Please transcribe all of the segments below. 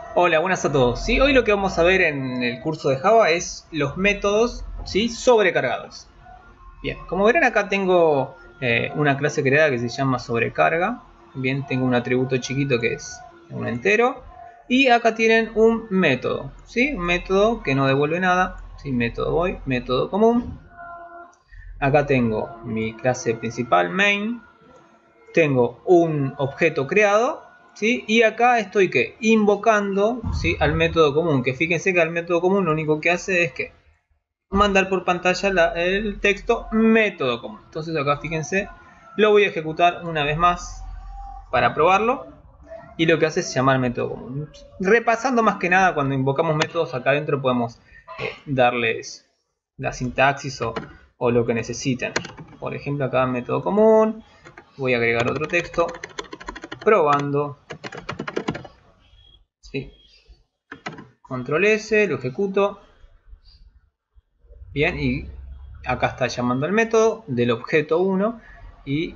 Hola, buenas a todos. ¿Sí? Hoy lo que vamos a ver en el curso de Java es los métodos, ¿sí?, sobrecargados. Bien, como verán acá tengo una clase creada que se llama sobrecarga. Bien, tengo un atributo chiquito que es un entero. Y acá tienen un método, ¿sí? Un método que no devuelve nada. ¿Sí? Método void, método común. Acá tengo mi clase principal, main. Tengo un objeto creado, ¿sí? Y acá estoy que invocando, ¿sí?, al método común, que fíjense que al método común lo único que hace es que mandar por pantalla el texto método común. Entonces acá fíjense, lo voy a ejecutar una vez más para probarlo, y lo que hace es llamar método común. Repasando más que nada, cuando invocamos métodos acá adentro podemos darles la sintaxis o lo que necesiten. Por ejemplo, acá método común, voy a agregar otro texto probando, ¿sí? Control S, lo ejecuto. Bien, y acá está llamando al método del objeto 1 y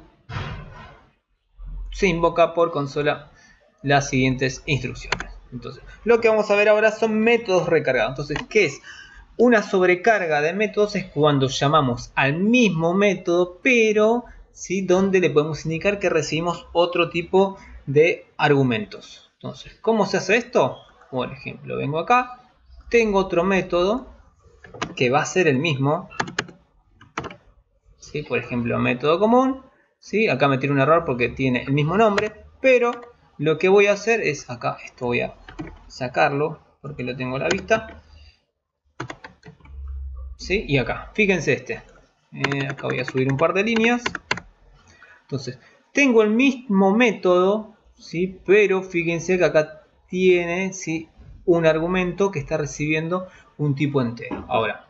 se invoca por consola las siguientes instrucciones. Entonces, lo que vamos a ver ahora son métodos recargados. Entonces, ¿qué es? Una sobrecarga de métodos es cuando llamamos al mismo método, pero ¿sí?, donde le podemos indicar que recibimos otro tipo de argumentos. Entonces, ¿cómo se hace esto? Por ejemplo, vengo acá, tengo otro método que va a ser el mismo, ¿sí? Por ejemplo, método común, ¿sí? Acá me tiene un error porque tiene el mismo nombre, pero lo que voy a hacer es acá, esto voy a sacarlo porque lo tengo a la vista, ¿sí? Y acá, fíjense acá voy a subir un par de líneas. Entonces, tengo el mismo método, ¿sí?, pero fíjense que acá tiene, ¿sí?, un argumento que está recibiendo un tipo entero. Ahora,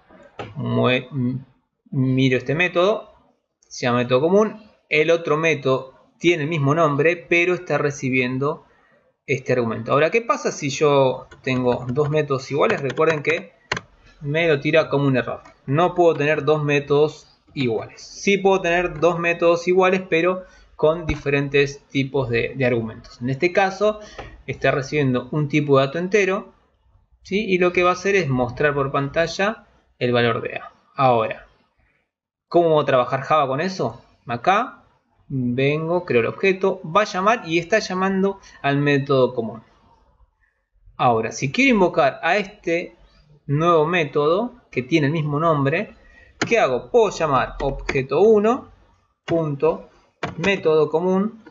miro este método, se llama método común. El otro método tiene el mismo nombre, pero está recibiendo este argumento. Ahora, ¿qué pasa si yo tengo dos métodos iguales? Recuerden que me lo tira como un error. No puedo tener dos métodos iguales. Sí puedo tener dos métodos iguales, pero con diferentes tipos de argumentos. En este caso, está recibiendo un tipo de dato entero, ¿sí?, y lo que va a hacer es mostrar por pantalla el valor de A. Ahora, ¿cómo va a trabajar Java con eso? Acá vengo, creo el objeto, va a llamar y está llamando al método común. Ahora, si quiero invocar a este nuevo método que tiene el mismo nombre, ¿qué hago? Puedo llamar objeto 1 punto método común,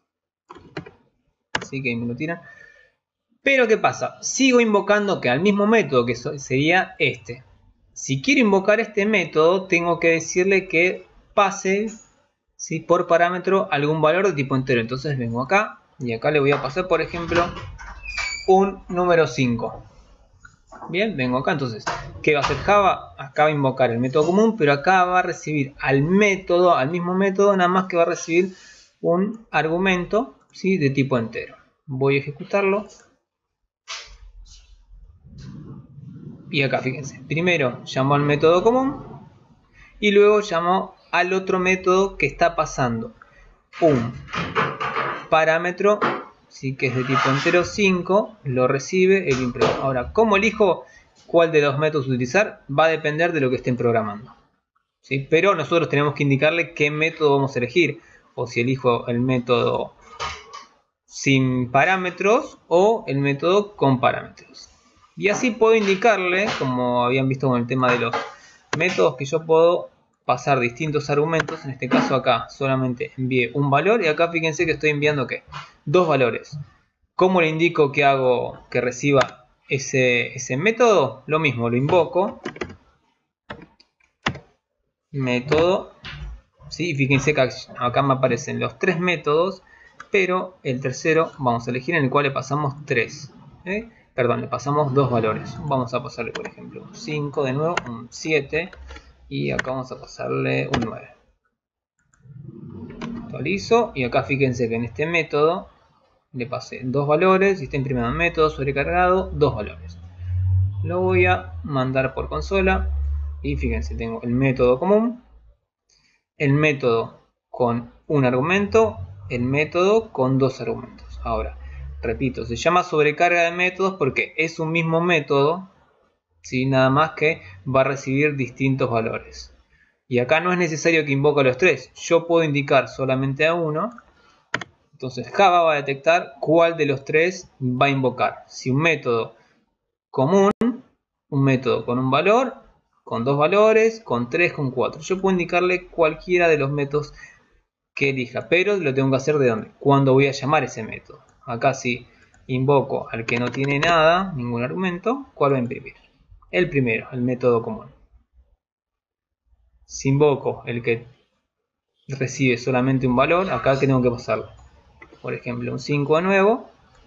así que me lo tiran. Pero ¿qué pasa? Sigo invocando que al mismo método, que sería este. Si quiero invocar este método, tengo que decirle que pase, ¿sí?, por parámetro algún valor de tipo entero. Entonces vengo acá y acá le voy a pasar, por ejemplo, un número 5. Bien, vengo acá. Entonces, ¿qué va a hacer Java? Acá va a invocar el método común, pero acá va a recibir al mismo método, nada más que va a recibir un argumento, ¿sí?, de tipo entero. Voy a ejecutarlo. Y acá fíjense, primero llamo al método común y luego llamo al otro método que está pasando un parámetro, sí, que es de tipo entero 5, lo recibe el imprimo. Ahora, ¿cómo elijo cuál de los métodos utilizar? Va a depender de lo que estén programando, ¿sí? Pero nosotros tenemos que indicarle qué método vamos a elegir, o si elijo el método sin parámetros o el método con parámetros. Y así puedo indicarle, como habían visto con el tema de los métodos, que yo puedo pasar distintos argumentos. En este caso acá solamente envié un valor y acá fíjense que estoy enviando ¿qué? Dos valores. ¿Cómo le indico que hago que reciba ese método? Lo mismo, lo invoco. Método. ¿Sí? Fíjense que acá me aparecen los tres métodos, pero el tercero vamos a elegir, en el cual le pasamos 3. Perdón, le pasamos dos valores. Vamos a pasarle, por ejemplo, un 5 de nuevo, un 7, y acá vamos a pasarle un 9. Actualizo, y acá fíjense que en este método le pasé dos valores y está imprimiendo método sobrecargado, dos valores. Lo voy a mandar por consola y fíjense, tengo el método común, el método con un argumento, el método con dos argumentos. Ahora, Repito, se llama sobrecarga de métodos porque es un mismo método, ¿sí? Nada más que va a recibir distintos valores. Y acá no es necesario que invoque a los tres. Yo puedo indicar solamente a uno. Entonces Java va a detectar cuál de los tres va a invocar. Si un método común, un método con un valor, con dos valores, con tres, con cuatro. Yo puedo indicarle cualquiera de los métodos que elija, pero lo tengo que hacer de dónde, cuando voy a llamar ese método. Acá si invoco al que no tiene nada, ningún argumento, ¿cuál va a imprimir? El primero, el método común. Si invoco el que recibe solamente un valor, acá que tengo que pasarlo. Por ejemplo, un 5 de nuevo.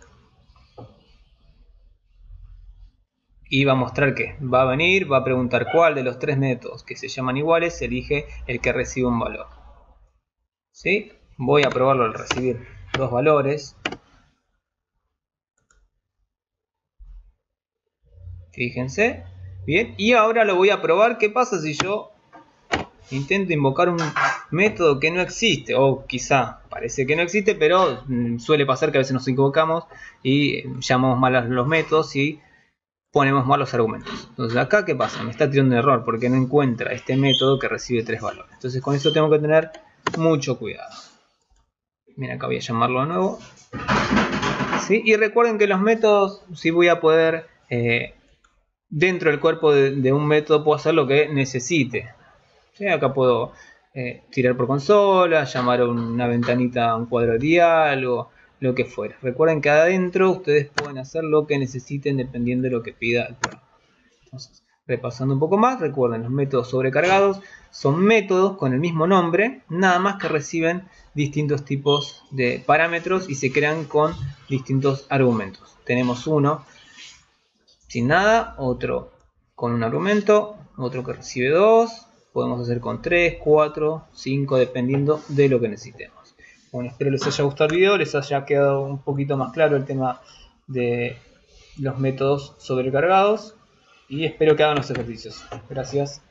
Y va a mostrar que va a venir, va a preguntar cuál de los tres métodos que se llaman iguales elige el que recibe un valor. ¿Sí? Voy a probarlo al recibir dos valores. Fíjense. Bien, y ahora lo voy a probar. ¿Qué pasa si yo intento invocar un método que no existe? O quizá parece que no existe, pero suele pasar que a veces nos equivocamos y llamamos mal a los métodos y ponemos mal los argumentos. Entonces acá, ¿qué pasa? Me está tirando un error porque no encuentra este método que recibe tres valores. Entonces con eso tengo que tener mucho cuidado. Mira, acá voy a llamarlo de nuevo. ¿Sí? Y recuerden que los métodos, si voy a poder, dentro del cuerpo de un método, puedo hacer lo que necesite. ¿Sí? Acá puedo tirar por consola, llamar a una ventanita a un cuadro de diálogo, lo que fuera. Recuerden que adentro ustedes pueden hacer lo que necesiten dependiendo de lo que pida el programa. Entonces, repasando un poco más, recuerden, los métodos sobrecargados son métodos con el mismo nombre, nada más que reciben distintos tipos de parámetros y se crean con distintos argumentos. Tenemos uno sin nada, otro con un argumento, otro que recibe dos, podemos hacer con 3, 4, 5, dependiendo de lo que necesitemos. Bueno, espero les haya gustado el video, les haya quedado un poquito más claro el tema de los métodos sobrecargados y espero que hagan los ejercicios. Gracias.